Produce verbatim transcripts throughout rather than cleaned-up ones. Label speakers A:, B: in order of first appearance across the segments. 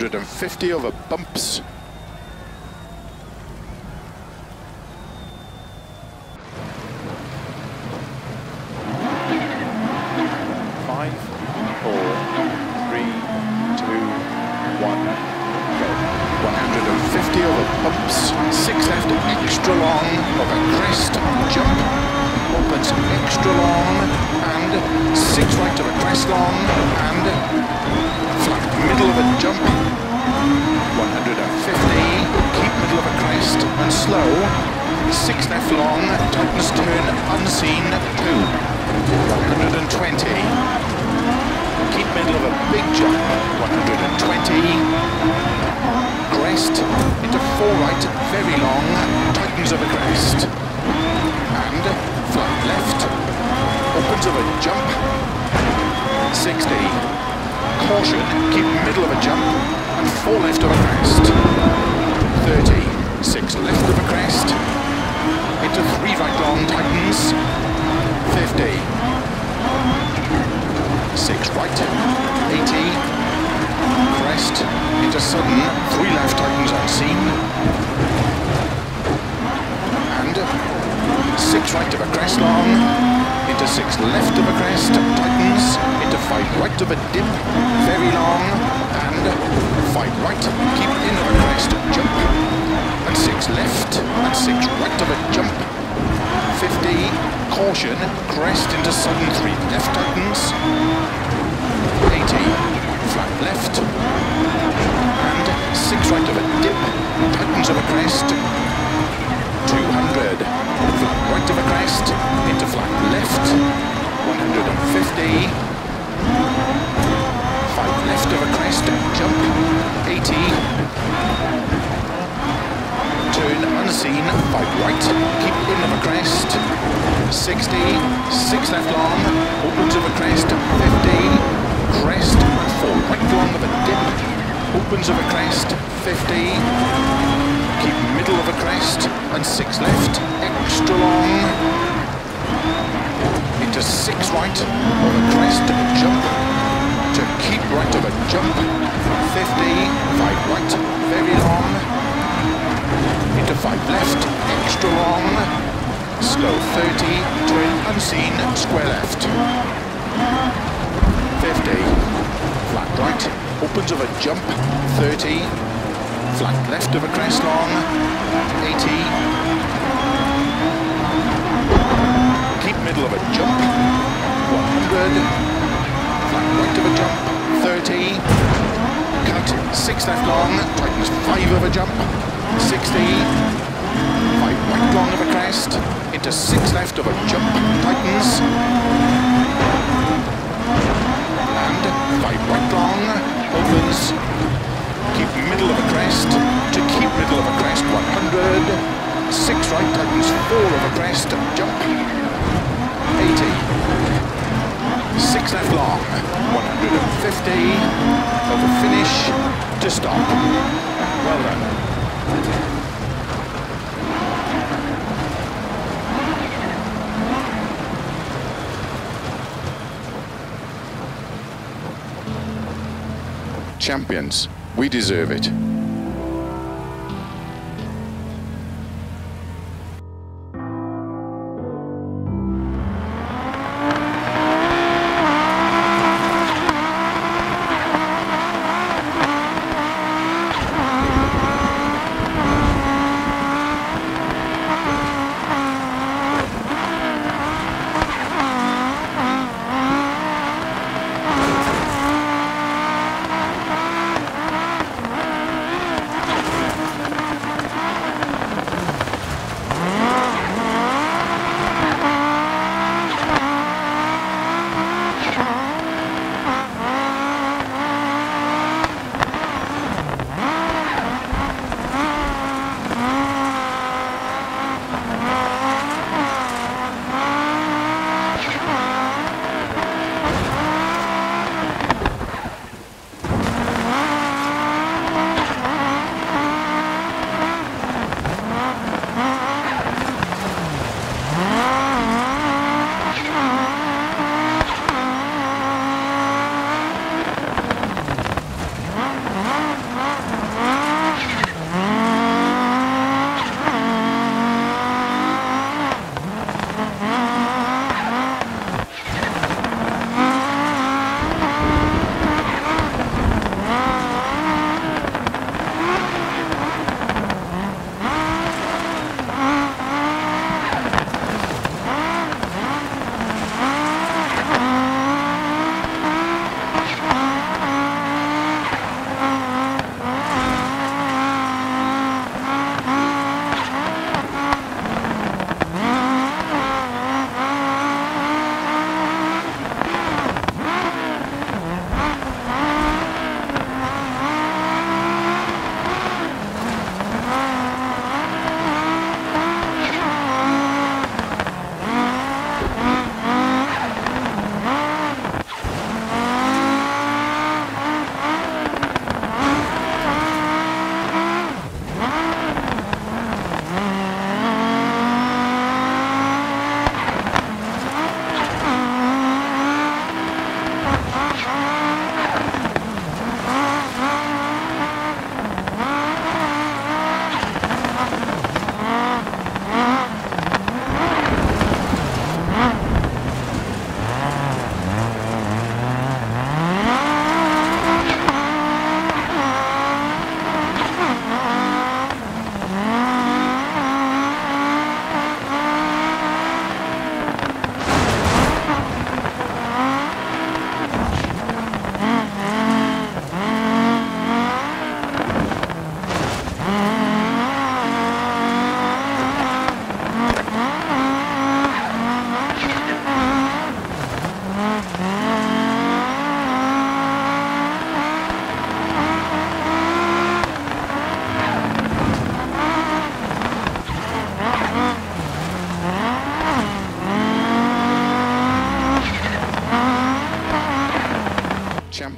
A: hundred fifty over bumps. Five, four, three, two, one, go. one hundred fifty over bumps. Six left, extra long over crest, jump. Opens extra long and six right of a crest long and flat middle of a jump. one hundred fifty, keep middle of a crest and slow. Six left long, tightens turn unseen two. one hundred twenty, keep middle of a big jump. one hundred twenty, crest into four right, very long, tightens of a crest and flat left, opens of a jump. Sixty, caution, keep middle of a jump and four left of a crest. Thirty, six left of a crest into three right long, tightens. Fifty, six right. Eighty, crest into sudden, three left, tightens unseen and six right of a crest long, into six left of a crest, tightens, into five right of a dip, very long, and five right, keep in of a crest, jump, and six left, and six right of a jump, fifty, caution, crest into sudden three left, tightens, eighty, flat left, and six right of a dip, tightens of a crest, two hundred, flat right of a crest, into flat left, one hundred fifty, five left of a crest, jump, eighty, turn unseen, five right, keep in of a crest, sixty, six left long, opens of a crest, fifty, crest, four right long of a dip, opens of a crest, fifty, keep middle of a crest and six left, extra long, into six right of a crest, jump, to keep right of a jump, fifty, five right, very long, into five left, extra long, slow thirty, turn unseen, square left, fifty, flat right, opens of a jump, thirty, flat left of a crest long, eighty, keep middle of a jump, one hundred, flat right of a jump, thirty, cut, six left long, tightens five of a jump, sixty, five right long of a crest, into six left of a jump, tightens, and five right long, opens, keep middle of a crest, to keep middle of a crest, one hundred, six right, tightens four of a crest, jump, eighty, six left long, one hundred fifty, over finish, to stop. Well done. Champions, we deserve it.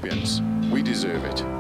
A: champions. We deserve it.